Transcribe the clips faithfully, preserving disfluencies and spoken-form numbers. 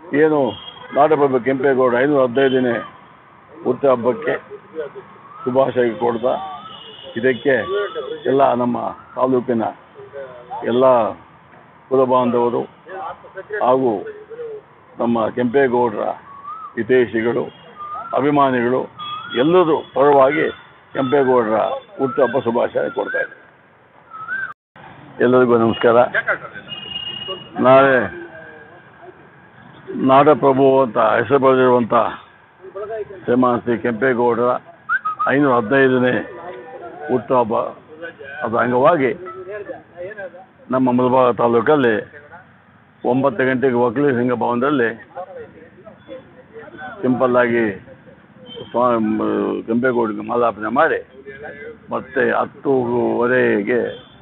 ಏನು ನಾಡಪ್ರಭು ಕೆಂಪೇಗೌಡ ಐನೂರ ಹದಿನೈದನೇ ಹುಟ್ಟು ಹಬ್ಬಕ್ಕೆ ಶುಭಾಶಯ ಕೊಡ್ತಾ ಇದಕ್ಕೆ ಎಲ್ಲ ನಮ್ಮ ತಾಲೂಕಿನ ಎಲ್ಲ ಕುಲಬಾಂಧವರು ಹಾಗೂ ನಮ್ಮ ಕೆಂಪೇಗೌಡರ ಹಿತೈಷಿಗಳು ಅಭಿಮಾನಿಗಳು ಎಲ್ಲರೂ ಪರವಾಗಿ ಕೆಂಪೇಗೌಡರ ಹುಟ್ಟುಹಬ್ಬ ಶುಭಾಶಯ ಕೊಡ್ತಾ ಇದ್ದಾರೆ. ಎಲ್ಲರಿಗೂ ನಮಸ್ಕಾರ. ನಾಳೆ ನಾಡಪ್ರಭು ಅಂತ ಹೆಸರು ಬರೆದಿರುವಂಥ ಶ್ರೀಮಾನ್ ಶ್ರೀ ಕೆಂಪೇಗೌಡರ ಐನೂರ ಹದಿನೈದನೇ ಹುಟ್ಟುಹಬ್ಬ ಅದರ ಅಂಗವಾಗಿ ನಮ್ಮ ಮುಳಬಾಗ ತಾಲೂಕಲ್ಲಿ ಒಂಬತ್ತು ಗಂಟೆಗೆ ಒಕ್ಕಲಿ ಸಿಂಗ ಭವನದಲ್ಲಿ ಸಿಂಪಲ್ ಆಗಿ ಸ್ವಾಮಿ ಕೆಂಪೇಗೌಡರಿಗೆ ಮಾಲಾರ್ಪಣೆ ಮಾಡಿ ಮತ್ತೆ ಹತ್ತೂವರೆಗೆ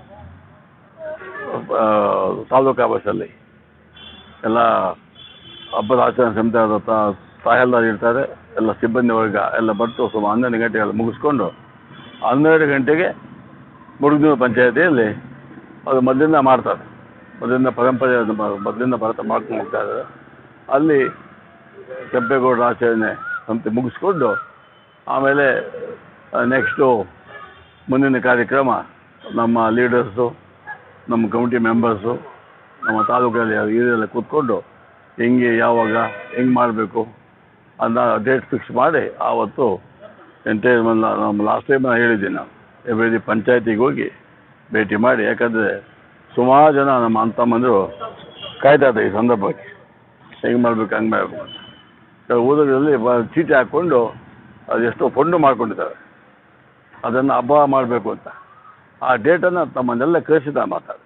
ತಾಲೂಕಾ ಬಸ್ಸಲ್ಲಿ ಎಲ್ಲ ಹಬ್ಬದ ಆಚರಣೆ ಸಮಿತಿ ಆದ ತಾಯೆಲ್ಲರೂ ಇರ್ತಾರೆ, ಎಲ್ಲ ಸಿಬ್ಬಂದಿ ವರ್ಗ ಎಲ್ಲ ಬರ್ತು ಸುಮಾರು ಹನ್ನೆರಡು ಗಂಟೆಗೆಲ್ಲ ಮುಗಿಸ್ಕೊಂಡು ಹನ್ನೆರಡು ಗಂಟೆಗೆ ಮುಡುಗನೂರು ಪಂಚಾಯತಿಯಲ್ಲಿ ಅದು ಮೊದಲಿಂದ ಮಾಡ್ತಾರೆ, ಮೊದಲಿಂದ ಪರಂಪರೆ ಮೊದಲಿಂದ ಬರ್ತಾ ಮಾಡ್ಕೊಂಡು ಹೋಗ್ತಾ ಇದ್ದಾರೆ. ಅಲ್ಲಿ ಕೆಂಪೇಗೌಡರ ಆಚರಣೆ ಸಮಿತಿ ಮುಗಿಸ್ಕೊಂಡು ಆಮೇಲೆ ನೆಕ್ಸ್ಟು ಮುಂದಿನ ಕಾರ್ಯಕ್ರಮ ನಮ್ಮ ಲೀಡರ್ಸು, ನಮ್ಮ ಕಮಿಟಿ ಮೆಂಬರ್ಸು, ನಮ್ಮ ತಾಲೂಕಲ್ಲಿ ಹಿರಿಯರೆಲ್ಲ ಕೂತ್ಕೊಂಡು ಹೆಂಗೆ ಯಾವಾಗ ಹೆಂಗೆ ಮಾಡಬೇಕು ಅಂತ ಡೇಟ್ ಫಿಕ್ಸ್ ಮಾಡಿ ಆವತ್ತು ಎಂಟೇ ನಮ್ಮ ಲಾಸ್ಟ್ ಟೈಮ್ ನಾನು ಹೇಳಿದ್ದೀನಿ, ನಾವು ಎವ್ರಿ ಪಂಚಾಯತಿಗೆ ಹೋಗಿ ಭೇಟಿ ಮಾಡಿ, ಯಾಕಂದರೆ ಸುಮಾರು ಜನ ನಮ್ಮ ಅಂತಮ್ಮಂದರು ಕಾಯ್ತಾ ಇದ್ದಾರೆ ಈ ಸಂದರ್ಭಕ್ಕೆ ಹೆಂಗೆ ಮಾಡಬೇಕು ಹಂಗೆ ಮಾಡಬೇಕು ಅಂತ. ಊರಲ್ಲಿ ಬ ಚೀಟಿ ಹಾಕ್ಕೊಂಡು ಅದೆಷ್ಟೋ ಫಂಡು ಮಾಡ್ಕೊಂಡಿದ್ದಾರೆ, ಅದನ್ನು ಹಬ್ಬ ಮಾಡಬೇಕು ಅಂತ. ಆ ಡೇಟನ್ನು ತಮ್ಮನ್ನೆಲ್ಲ ಕಳಿಸಿದ ಮಾತಾಡ್ತೀವಿ.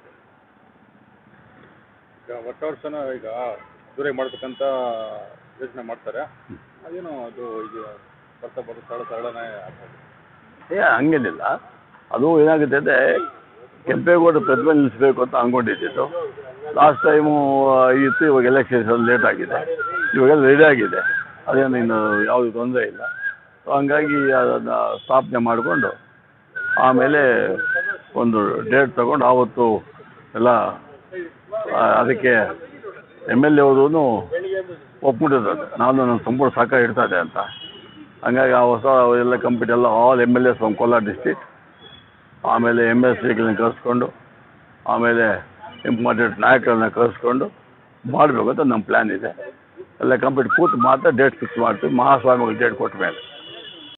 ಈಗ ವರ್ಷ ವರ್ಷನೂ ಈಗ ದೂರ ಮಾಡ್ಬೇಕಂತ ಯೋಚನೆ ಮಾಡ್ತಾರೆ, ಅದೇನು ಅದು ಈಗ ಬರ್ತಾ ಬರ್ತಾ ಸ್ಥಳ ಸ್ಥಳನೇ ಆಗ್ತದೆ. ಏ ಹಂಗೇನಿಲ್ಲ, ಅದು ಏನಾಗುತ್ತೆ ಅಂದರೆ ಕೆಂಪೇಗೌಡ ಪ್ರತಿಮೆ ನಿಲ್ಲಿಸಬೇಕು ಅಂತ ಅಂದ್ಕೊಂಡಿದ್ದು. ಲಾಸ್ಟ್ ಟೈಮು ಇತ್ತು, ಇವಾಗ ಎಲೆಕ್ಷನ್ಸ್ ಲೇಟ್ ಆಗಿದೆ, ಇವಾಗೆಲ್ಲ ರೆಡಿ ಆಗಿದೆ, ಅದೇನು ಇನ್ನು ಯಾವುದೇ ತೊಂದರೆ ಇಲ್ಲ. ಸೊ ಹಂಗಾಗಿ ಅದನ್ನು ಸ್ಥಾಪನೆ ಮಾಡಿಕೊಂಡು ಆಮೇಲೆ ಒಂದು ಡೇಟ್ ತಗೊಂಡು ಆವತ್ತು ಎಲ್ಲ ಅದಕ್ಕೆ ಎಮ್ ಎಲ್ ಎ ಅವರು ಒಪ್ಪಿಬಿಟ್ಟಿದ್ದಾರೆ, ನಾನು ನನ್ನ ಸಂಪೂರ್ಣ ಸಹಕಾರ ಇಡ್ತಾಯಿದ್ದೆ ಅಂತ. ಹಂಗಾಗಿ ಆ ಹೊಸ ಎಲ್ಲ ಕಂಪ್ಲೀಟ್ ಎಲ್ಲ all M L S from Kolar district, ಆಮೇಲೆ ಎಮ್ ಎಸ್ ಸಿಗಳನ್ನ ಕರೆಸ್ಕೊಂಡು ಆಮೇಲೆ ಇಂಪಾರ್ಟೆಂಟ್ ನಾಯಕರನ್ನ ಕರೆಸ್ಕೊಂಡು ಮಾಡಬೇಕು ಅಂತ ನಮ್ಮ ಪ್ಲ್ಯಾನ್ ಇದೆ. ಎಲ್ಲ ಕಂಪ್ಲೀಟ್ ಕೂತು ಮಾತ್ರ ಡೇಟ್ ಫಿಕ್ಸ್ ಮಾಡ್ತೀವಿ, ಮಹಾಸ್ವಾಮಿಗಳು ಡೇಟ್ ಕೊಟ್ಟ ಮೇಲೆ.